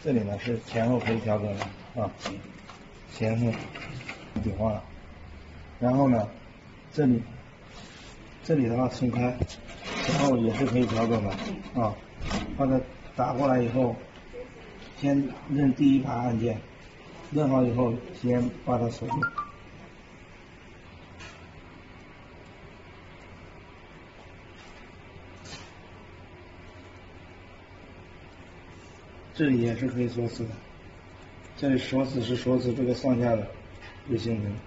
这里呢是前后可以调整的啊，前后笔画，然后呢这里的话撑开，前后也是可以调整的啊。把它打过来以后，先摁第一排按键，摁好以后先把它锁住。这里也是可以锁死的，这里锁死是锁死这个上下的日行灯。